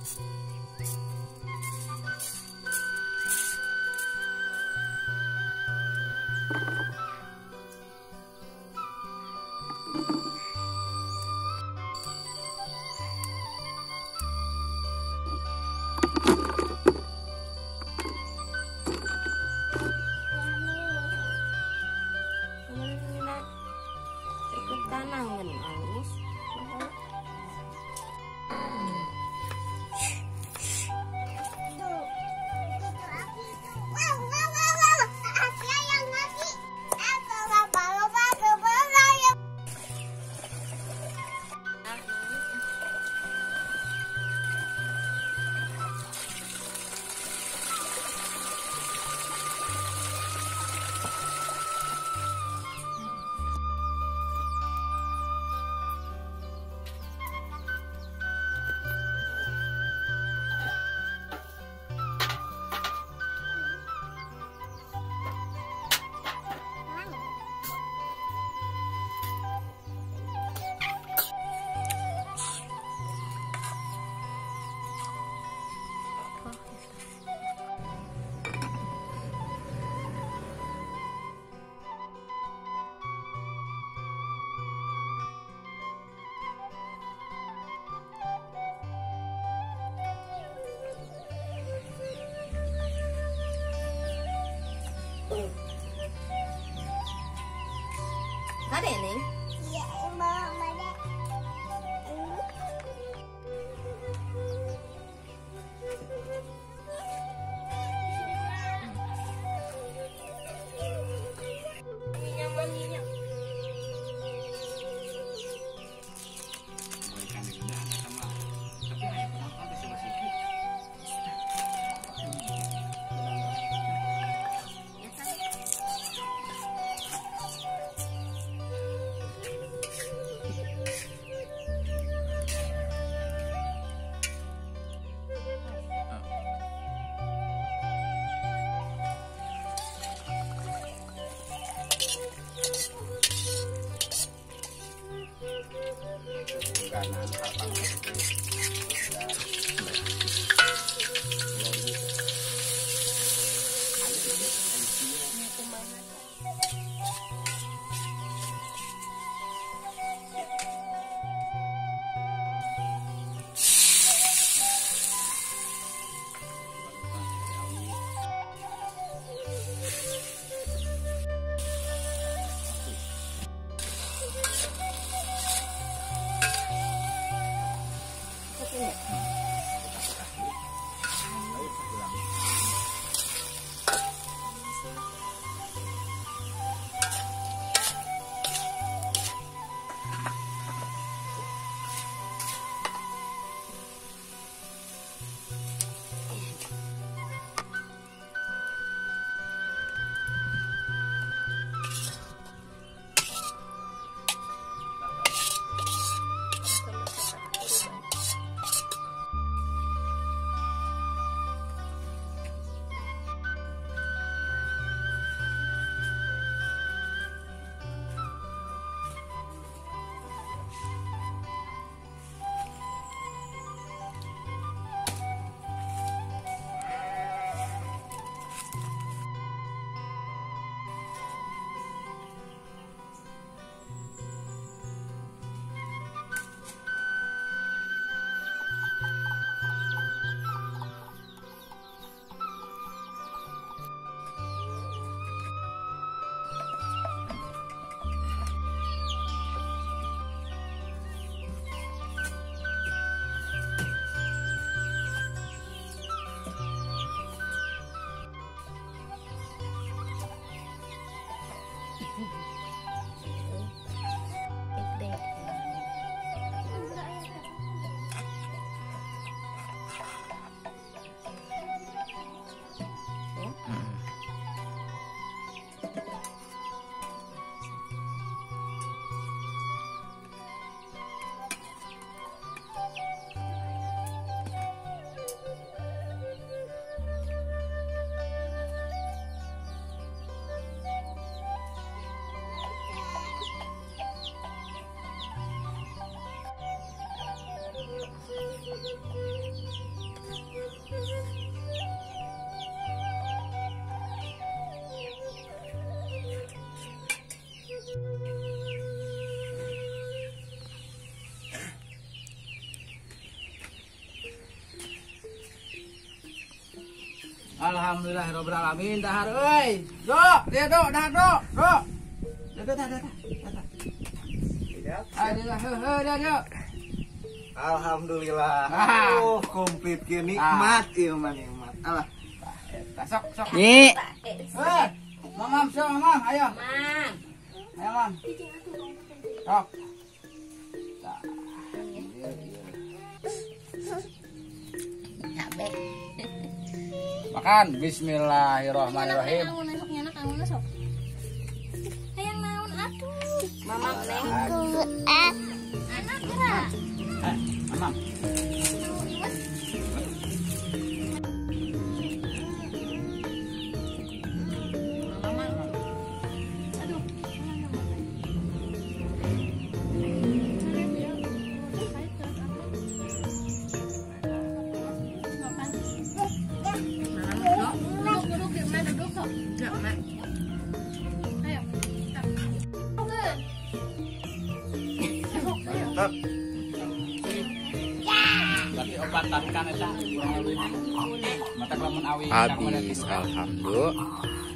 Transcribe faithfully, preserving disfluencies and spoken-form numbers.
Ada nih? Iya, Mbak, ada. Minyak wanginya. Kanan, kapan Alhamdulillahirabbil alamin. Dahar euy. Dok, dia dok, dahar dok. Dok. Dok, dok, dok, dok. Ayo, heuh, dia, dia. Alhamdulillah. Ah. Oh, komplit kieu nikmat ieu mah nikmat. Alah. Sok, sok. Nyi. Heuh. Mamam, sok, mamam, ayo. Mam. Ayo, mam. Sok. Capek. Makan. Bismillahirrahmanirrahim. Naon esoknya anak naon esok. Hayang naon atuh. Mamam neng. Anak gerak. Eh, mamam. Duduk, duduk, Firman, duduk sok. Enggak, Mak. Ayo. Tat. Berarti obatan kan eta kurang lebih. Mata lamun awi. Habis, alhamdulillah.